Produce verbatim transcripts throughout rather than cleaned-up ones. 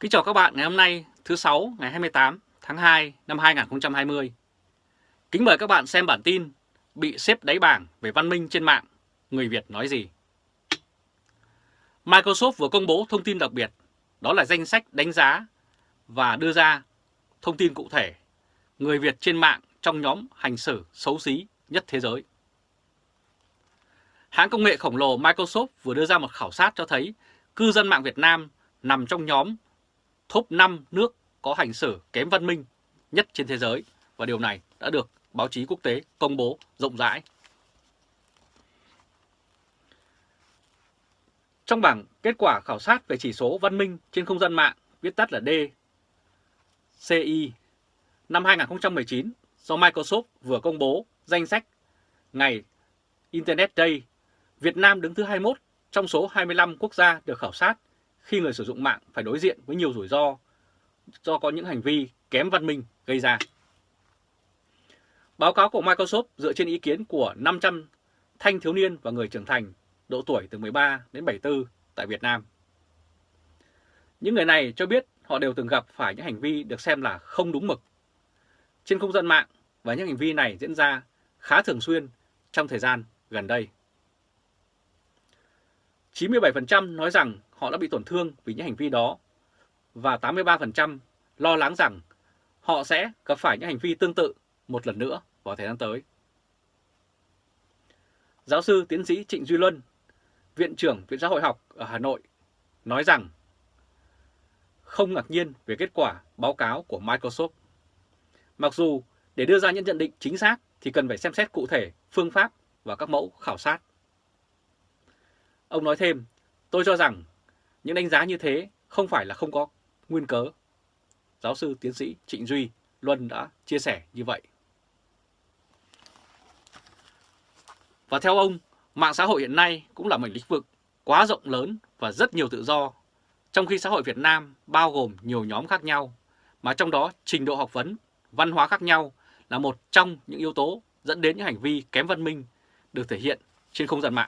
Kính chào các bạn ngày hôm nay thứ Sáu ngày hai mươi tám tháng hai năm hai nghìn không trăm hai mươi. Kính mời các bạn xem bản tin bị xếp đáy bảng về văn minh trên mạng, người Việt nói gì. Microsoft vừa công bố thông tin đặc biệt, đó là danh sách đánh giá và đưa ra thông tin cụ thể người Việt trên mạng trong nhóm hành xử xấu xí nhất thế giới. Hãng công nghệ khổng lồ Microsoft vừa đưa ra một khảo sát cho thấy cư dân mạng Việt Nam nằm trong nhóm top năm nước có hành xử kém văn minh nhất trên thế giới, và điều này đã được báo chí quốc tế công bố rộng rãi. Trong bảng kết quả khảo sát về chỉ số văn minh trên không gian mạng, viết tắt là đê xê i, năm hai nghìn không trăm mười chín do Microsoft vừa công bố danh sách ngày Internet Day, Việt Nam đứng thứ hai mươi mốt trong số hai mươi lăm quốc gia được khảo sát khi người sử dụng mạng phải đối diện với nhiều rủi ro do có những hành vi kém văn minh gây ra. Báo cáo của Microsoft dựa trên ý kiến của năm trăm thanh thiếu niên và người trưởng thành độ tuổi từ mười ba đến bảy mươi tư tại Việt Nam. Những người này cho biết họ đều từng gặp phải những hành vi được xem là không đúng mực trên không gian mạng, và những hành vi này diễn ra khá thường xuyên trong thời gian gần đây. chín mươi bảy phần trăm nói rằng họ đã bị tổn thương vì những hành vi đó, và tám mươi ba phần trăm lo lắng rằng họ sẽ gặp phải những hành vi tương tự một lần nữa vào thời gian tới. Giáo sư tiến sĩ Trịnh Duy Luân, Viện trưởng Viện Xã hội học ở Hà Nội, nói rằng không ngạc nhiên về kết quả báo cáo của Microsoft. Mặc dù để đưa ra những nhận định chính xác thì cần phải xem xét cụ thể phương pháp và các mẫu khảo sát. Ông nói thêm, tôi cho rằng những đánh giá như thế không phải là không có nguyên cớ. Giáo sư tiến sĩ Trịnh Duy Luân đã chia sẻ như vậy. Và theo ông, mạng xã hội hiện nay cũng là một lĩnh vực quá rộng lớn và rất nhiều tự do, trong khi xã hội Việt Nam bao gồm nhiều nhóm khác nhau, mà trong đó trình độ học vấn, văn hóa khác nhau là một trong những yếu tố dẫn đến những hành vi kém văn minh được thể hiện trên không gian mạng.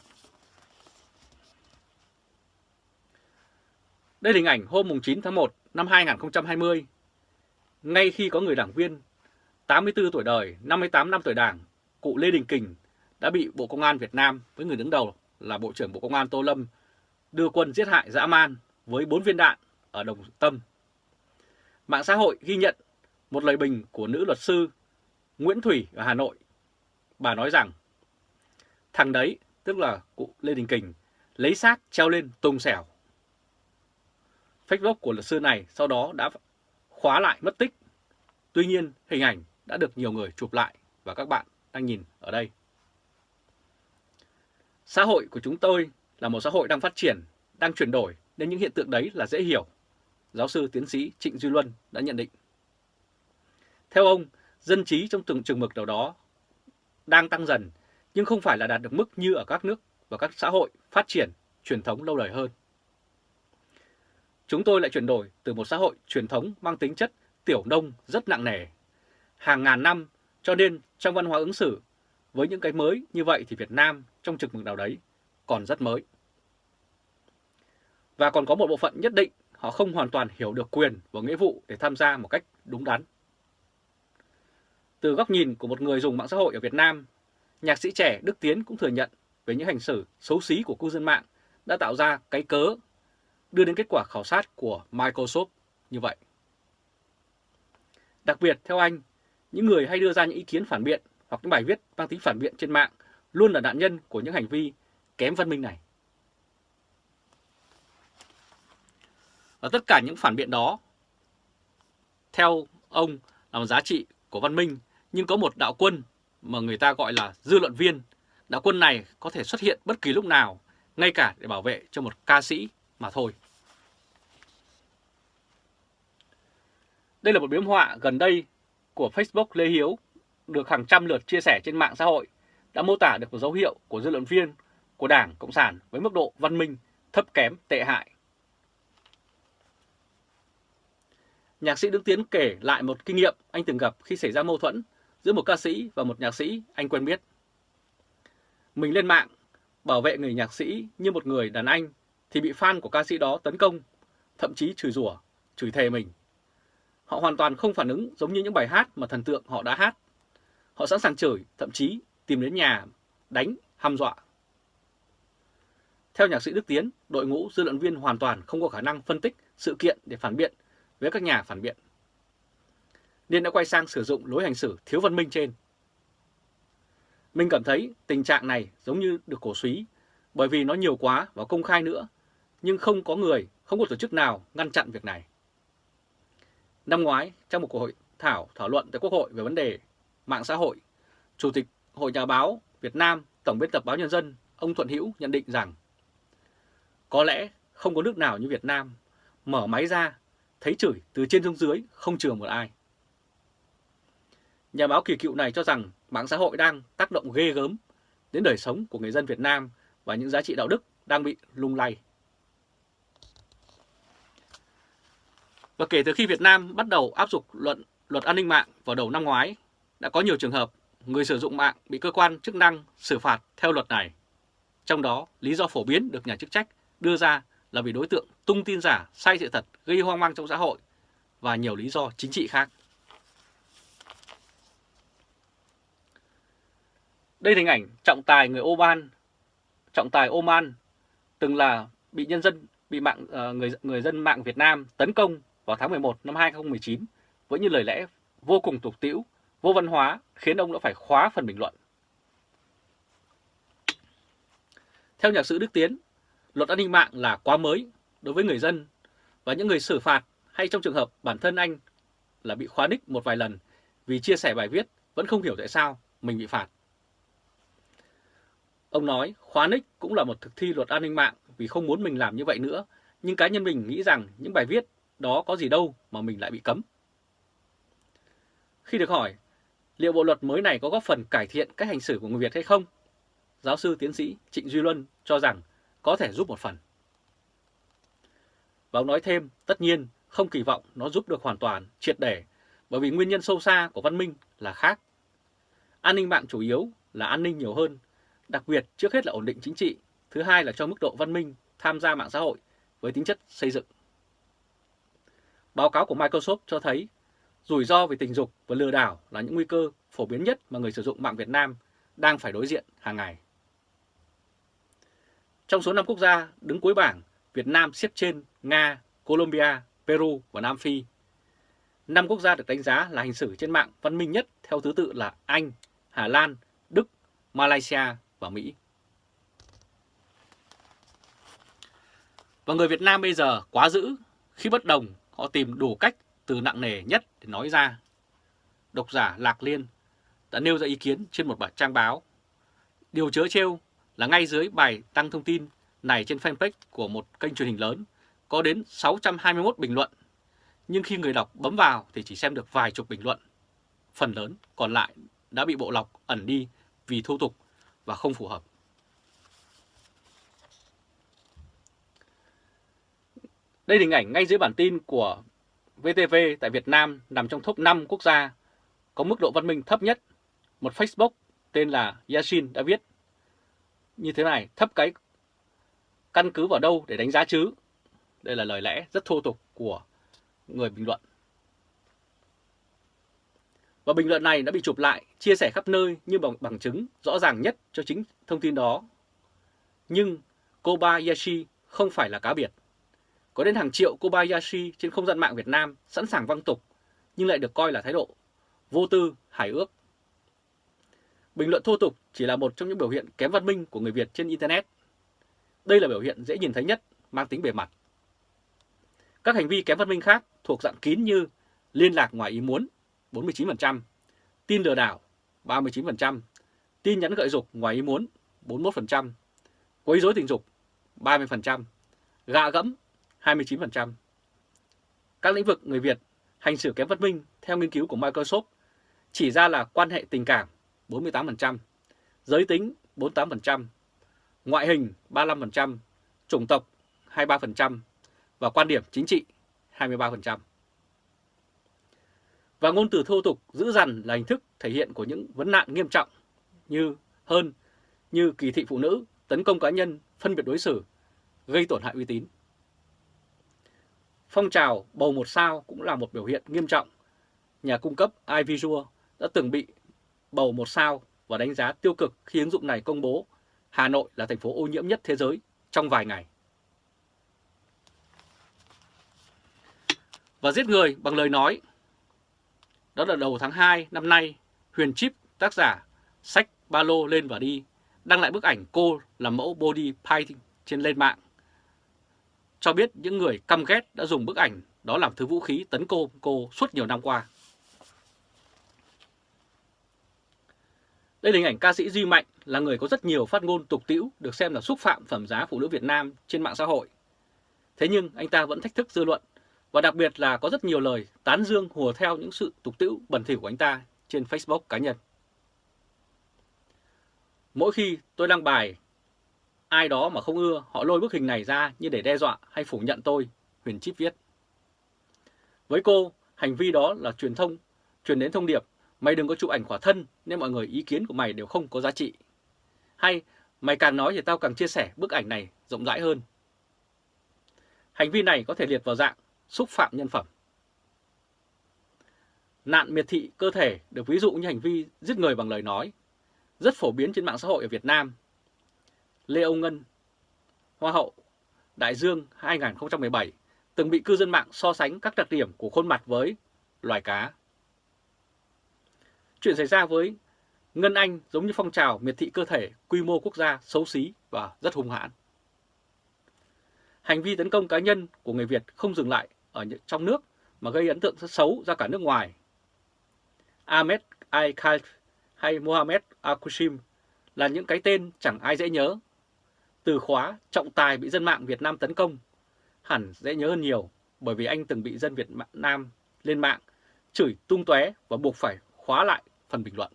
Đây là hình ảnh hôm chín tháng một năm hai nghìn không trăm hai mươi, ngay khi có người đảng viên tám mươi tư tuổi đời, năm mươi tám năm tuổi Đảng, cụ Lê Đình Kình đã bị Bộ Công an Việt Nam với người đứng đầu là Bộ trưởng Bộ Công an Tô Lâm đưa quân giết hại dã man với bốn viên đạn ở Đồng Tâm. Mạng xã hội ghi nhận một lời bình của nữ luật sư Nguyễn Thủy ở Hà Nội. Bà nói rằng thằng đấy, tức là cụ Lê Đình Kình, lấy xác treo lên tung xẻo. Facebook của luật sư này sau đó đã khóa lại mất tích. Tuy nhiên, hình ảnh đã được nhiều người chụp lại và các bạn đang nhìn ở đây. Xã hội của chúng tôi là một xã hội đang phát triển, đang chuyển đổi, nên những hiện tượng đấy là dễ hiểu, giáo sư tiến sĩ Trịnh Duy Luân đã nhận định. Theo ông, dân trí trong từng chừng mực nào đó đang tăng dần, nhưng không phải là đạt được mức như ở các nước và các xã hội phát triển truyền thống lâu đời hơn. Chúng tôi lại chuyển đổi từ một xã hội truyền thống mang tính chất tiểu nông rất nặng nề, hàng ngàn năm, cho nên trong văn hóa ứng xử với những cái mới như vậy thì Việt Nam trong chừng mực nào đấy còn rất mới. Và còn có một bộ phận nhất định họ không hoàn toàn hiểu được quyền và nghĩa vụ để tham gia một cách đúng đắn. Từ góc nhìn của một người dùng mạng xã hội ở Việt Nam, nhạc sĩ trẻ Đức Tiến cũng thừa nhận về những hành xử xấu xí của cư dân mạng đã tạo ra cái cớ đưa đến kết quả khảo sát của Microsoft như vậy. Đặc biệt, theo anh, những người hay đưa ra những ý kiến phản biện hoặc những bài viết mang tính phản biện trên mạng luôn là nạn nhân của những hành vi kém văn minh này. Và tất cả những phản biện đó, theo ông, là một giá trị của văn minh, nhưng có một đạo quân mà người ta gọi là dư luận viên. Đạo quân này có thể xuất hiện bất kỳ lúc nào, ngay cả để bảo vệ cho một ca sĩ mà thôi. Đây là một biếm họa gần đây của Facebook Lê Hiếu, được hàng trăm lượt chia sẻ trên mạng xã hội, đã mô tả được một dấu hiệu của dư luận viên của Đảng Cộng sản với mức độ văn minh thấp kém tệ hại. Nhạc sĩ Đức Tiến kể lại một kinh nghiệm anh từng gặp khi xảy ra mâu thuẫn giữa một ca sĩ và một nhạc sĩ anh quen biết. Mình lên mạng bảo vệ người nhạc sĩ như một người đàn anh thì bị fan của ca sĩ đó tấn công, thậm chí chửi rủa, chửi thề mình. Họ hoàn toàn không phản ứng giống như những bài hát mà thần tượng họ đã hát. Họ sẵn sàng chửi, thậm chí tìm đến nhà, đánh, hăm dọa. Theo nhạc sĩ Đức Tiến, đội ngũ dư luận viên hoàn toàn không có khả năng phân tích sự kiện để phản biện với các nhà phản biện, nên đã quay sang sử dụng lối hành xử thiếu văn minh trên. Mình cảm thấy tình trạng này giống như được cổ súy bởi vì nó nhiều quá và công khai nữa, nhưng không có người, không có tổ chức nào ngăn chặn việc này. Năm ngoái, trong một cuộc hội thảo thảo luận tại Quốc hội về vấn đề mạng xã hội, Chủ tịch Hội Nhà báo Việt Nam, Tổng biên tập báo Nhân dân, ông Thuận Hữu nhận định rằng có lẽ không có nước nào như Việt Nam, mở máy ra, thấy chửi từ trên xuống dưới, không chừa một ai. Nhà báo kỳ cựu này cho rằng mạng xã hội đang tác động ghê gớm đến đời sống của người dân Việt Nam và những giá trị đạo đức đang bị lung lay. Và kể từ khi Việt Nam bắt đầu áp dụng luận luật an ninh mạng vào đầu năm ngoái, đã có nhiều trường hợp người sử dụng mạng bị cơ quan chức năng xử phạt theo luật này. Trong đó, lý do phổ biến được nhà chức trách đưa ra là vì đối tượng tung tin giả, sai sự thật, gây hoang mang trong xã hội và nhiều lý do chính trị khác. Đây là hình ảnh trọng tài người Oman, trọng tài Oman từng là bị nhân dân bị mạng uh, người người dân mạng Việt Nam tấn công vào tháng mười một năm hai nghìn không trăm mười chín với những lời lẽ vô cùng tục tĩu, vô văn hóa, khiến ông đã phải khóa phần bình luận. Theo nhạc sĩ Đức Tiến, luật an ninh mạng là quá mới đối với người dân và những người xử phạt, hay trong trường hợp bản thân anh là bị khóa nick một vài lần vì chia sẻ bài viết vẫn không hiểu tại sao mình bị phạt. Ông nói khóa nick cũng là một thực thi luật an ninh mạng vì không muốn mình làm như vậy nữa, nhưng cá nhân mình nghĩ rằng những bài viết đó có gì đâu mà mình lại bị cấm. Khi được hỏi liệu bộ luật mới này có góp phần cải thiện cách hành xử của người Việt hay không, giáo sư tiến sĩ Trịnh Duy Luân cho rằng có thể giúp một phần. Và ông nói thêm, tất nhiên không kỳ vọng nó giúp được hoàn toàn, triệt để, bởi vì nguyên nhân sâu xa của văn minh là khác. An ninh mạng chủ yếu là an ninh nhiều hơn, đặc biệt trước hết là ổn định chính trị, thứ hai là cho mức độ văn minh tham gia mạng xã hội với tính chất xây dựng. Báo cáo của Microsoft cho thấy rủi ro về tình dục và lừa đảo là những nguy cơ phổ biến nhất mà người sử dụng mạng Việt Nam đang phải đối diện hàng ngày. Trong số năm quốc gia đứng cuối bảng, Việt Nam xếp trên Nga, Colombia, Peru và Nam Phi. Năm quốc gia được đánh giá là hành xử trên mạng văn minh nhất theo thứ tự là Anh, Hà Lan, Đức, Malaysia và Mỹ. Và người Việt Nam bây giờ quá dữ, khi bất đồng họ tìm đủ cách từ nặng nề nhất để nói ra. Độc giả Lạc Liên đã nêu ra ý kiến trên một bài trang báo. Điều trớ trêu là ngay dưới bài đăng thông tin này trên fanpage của một kênh truyền hình lớn có đến sáu trăm hai mươi mốt bình luận, nhưng khi người đọc bấm vào thì chỉ xem được vài chục bình luận. Phần lớn còn lại đã bị bộ lọc ẩn đi vì thô tục và không phù hợp. Đây là hình ảnh ngay dưới bản tin của vê tê vê tại Việt Nam nằm trong top năm quốc gia có mức độ văn minh thấp nhất. Một Facebook tên là Yashin đã viết như thế này: thấp cái căn cứ vào đâu để đánh giá chứ? Đây là lời lẽ rất thô tục của người bình luận. Và bình luận này đã bị chụp lại, chia sẻ khắp nơi như bằng, bằng chứng rõ ràng nhất cho chính thông tin đó. Nhưng Kobayashi không phải là cá biệt. Có đến hàng triệu Kobayashi trên không gian mạng Việt Nam sẵn sàng văng tục, nhưng lại được coi là thái độ vô tư, hài ước. Bình luận thô tục chỉ là một trong những biểu hiện kém văn minh của người Việt trên Internet. Đây là biểu hiện dễ nhìn thấy nhất, mang tính bề mặt. Các hành vi kém văn minh khác thuộc dạng kín như liên lạc ngoài ý muốn bốn mươi chín phần trăm, tin lừa đảo ba mươi chín phần trăm, tin nhắn gợi dục ngoài ý muốn bốn mươi mốt phần trăm, quấy rối tình dục ba mươi phần trăm, gạ gẫm hai mươi chín phần trăm. Các lĩnh vực người Việt hành xử kém văn minh theo nghiên cứu của Microsoft chỉ ra là quan hệ tình cảm bốn mươi tám phần trăm, giới tính bốn mươi tám phần trăm, ngoại hình ba mươi lăm phần trăm, chủng tộc hai mươi ba phần trăm và quan điểm chính trị hai mươi ba phần trăm. Và ngôn từ thô tục dữ dằn là hình thức thể hiện của những vấn nạn nghiêm trọng như hơn như kỳ thị phụ nữ, tấn công cá nhân, phân biệt đối xử, gây tổn hại uy tín. Phong trào bầu một sao cũng là một biểu hiện nghiêm trọng. Nhà cung cấp iVisual đã từng bị bầu một sao và đánh giá tiêu cực khi ứng dụng này công bố Hà Nội là thành phố ô nhiễm nhất thế giới trong vài ngày. Và giết người bằng lời nói. Đó là đầu tháng hai năm nay, Huyền Chip, tác giả sách Ba lô lên và đi, đăng lại bức ảnh cô làm mẫu body painting trên lên mạng, cho biết những người căm ghét đã dùng bức ảnh đó làm thứ vũ khí tấn công cô suốt nhiều năm qua. Đây là hình ảnh ca sĩ Duy Mạnh, là người có rất nhiều phát ngôn tục tĩu được xem là xúc phạm phẩm giá phụ nữ Việt Nam trên mạng xã hội. Thế nhưng anh ta vẫn thách thức dư luận, và đặc biệt là có rất nhiều lời tán dương hùa theo những sự tục tĩu bẩn thỉu của anh ta trên Facebook cá nhân. Mỗi khi tôi đăng bài, ai đó mà không ưa, họ lôi bức hình này ra như để đe dọa hay phủ nhận tôi, Huyền Chip viết. Với cô, hành vi đó là truyền thông, truyền đến thông điệp, mày đừng có chụp ảnh khỏa thân nên mọi người ý kiến của mày đều không có giá trị. Hay, mày càng nói thì tao càng chia sẻ bức ảnh này rộng rãi hơn. Hành vi này có thể liệt vào dạng xúc phạm nhân phẩm. Nạn miệt thị cơ thể được ví dụ như hành vi giết người bằng lời nói, rất phổ biến trên mạng xã hội ở Việt Nam. Lê Ông Ngân, Hoa hậu Đại Dương hai nghìn không trăm mười bảy, từng bị cư dân mạng so sánh các đặc điểm của khuôn mặt với loài cá. Chuyện xảy ra với Ngân Anh giống như phong trào miệt thị cơ thể quy mô quốc gia xấu xí và rất hung hãn. Hành vi tấn công cá nhân của người Việt không dừng lại ở trong nước mà gây ấn tượng rất xấu ra cả nước ngoài. Ahmed Al-Khalif hay Mohamed Al-Qusim là những cái tên chẳng ai dễ nhớ. Từ khóa trọng tài bị dân mạng Việt Nam tấn công hẳn dễ nhớ hơn nhiều, bởi vì anh từng bị dân Việt Nam lên mạng chửi tung tóe và buộc phải khóa lại phần bình luận.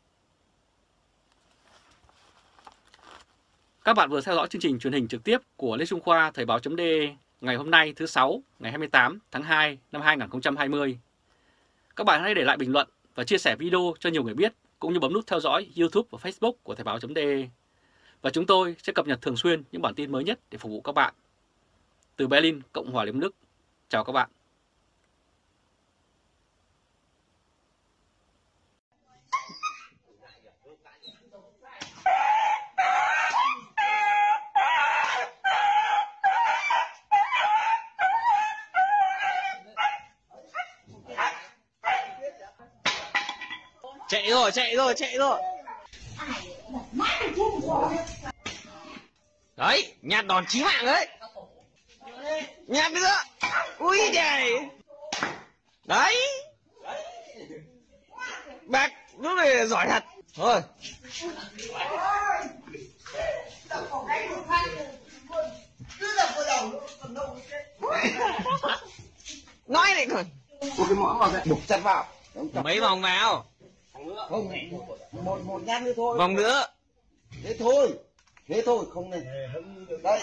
Các bạn vừa theo dõi chương trình truyền hình trực tiếp của Lê Trung Khoa Thời báo.de ngày hôm nay thứ Sáu, ngày hai mươi tám tháng hai năm hai nghìn không trăm hai mươi. Các bạn hãy để lại bình luận và chia sẻ video cho nhiều người biết, cũng như bấm nút theo dõi YouTube và Facebook của Thời báo.de. Và chúng tôi sẽ cập nhật thường xuyên những bản tin mới nhất để phục vụ các bạn. Từ Berlin, Cộng hòa Liên bang Đức, chào các bạn. Chạy rồi, chạy rồi, chạy rồi. Đấy, nhạt đòn chí mạng đấy. Nhạt nữa. Ui trời. Đấy. Bác lúc này giỏi thật. Thôi. Nói này còn. Một cái mõm vào đây, buộc chặt vào. Mấy vòng vào. Không, một một nhát nữa thôi. Vòng nữa. Thế thôi, thế thôi, không nên. Đây,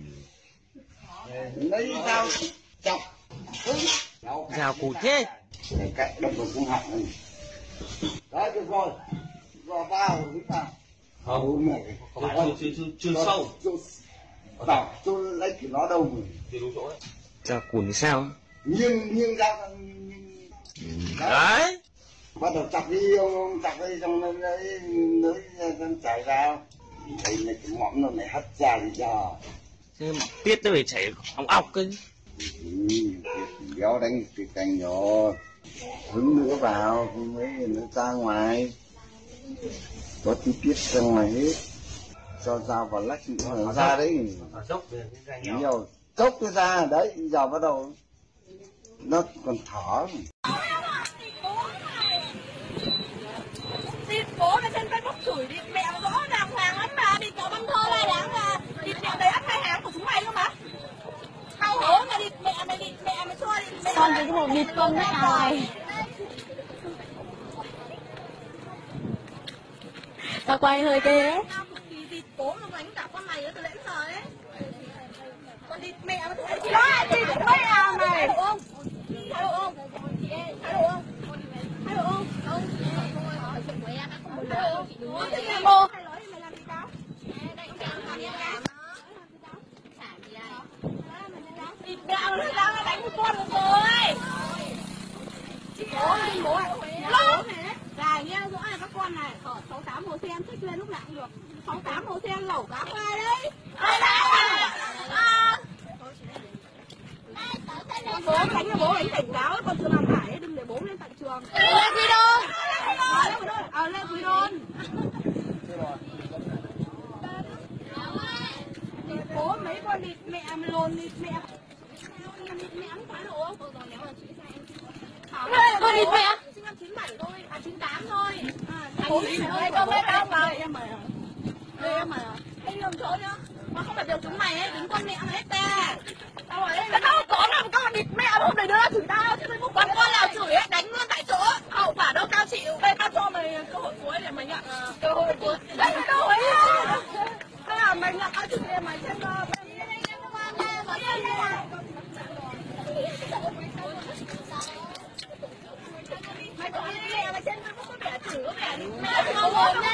lấy dao chọc, Dao cụt thế. để cạnh đâm vào cung họng này. Đấy, được rồi, rồi vào, hít vào. Không, không, không, chưa, chưa, chưa sâu. Vào, tôi lấy cái nó đâu rồi. Dao cụt thì sao? Nhưng, nhưng dao, Đấy. bắt đầu chặt đi, ông, ông chặt đi, xong nó lấy, lấy, chảy ra. Đây là cái mõm nó này hất ra thì giờ. Thế tiết nó phải chảy ong ọc cơ. Ừ, béo đánh cái cành nhỏ, hứng nữa vào, mới nó ra ngoài. Có tí tiết ra ngoài hết. Cho dao vào lách nó ra đấy. Nhiều, chốc cái ra, đấy, giờ bắt đầu nó còn thở. Đi bố nó trên Facebook chửi đi mẹ rõ ràng hoàng lắm mà đi có băng thơ này đáng là đi mẹ đấy ăn hai hàng của chúng mày cơ mà. Hao hố mà đi mẹ mày đi mẹ mày cho đi. Con cái bộ bịt con nước này. Tao quay hơi ghê ấy. Đi bố nó đánh cả con này từ nãy giờ ấy. Con đi mẹ nó thôi. Đó đi cũng mấy à mày. Hay không? Hay không? Hay không? Hay không? Không. Ô. Đi đạo nó đang đánh con tám màu sen thích lên lúc nào cũng được. sáu tám màu sen lẩu cá khoai đấy. Đây đây. À. Bố đánh cho bố đánh cảnh cáo con chưa làm phải đừng để bố lên tận trường. Lên Quý Đôn. Ờ lên Quý Đôn. Bố mấy con địt mẹ lồn địt mẹ. Mẹ ăn phá đồ không? Rồi nếu mà chị ra em xin. Con địt mẹ. Sinh năm chín bảy thôi, à chín tám thôi. À, Bố mày ơi, con mới cao vào. Em mày à? Đây em mày à? Anh nhầm chỗ nhá. Mà không phải đều chúng mày ấy, đứng con mẹ mày hết tè. Tao hỏi đây, tao có làm con địt mẹ hôm nay đưa ra chửi tao chứ Facebook con con nào chửi ấy, đánh luôn tại chỗ. Hậu quả đâu tao chịu. Đây tao cho mày cơ hội cuối để mày nhận cơ hội cuối. Đây là cơ hội á. Thế là mày nhận tao chửi em mày xem mày. Mày có đi mẹ mày trên Facebook có vẻ chửi có vẻ mẹ không muốn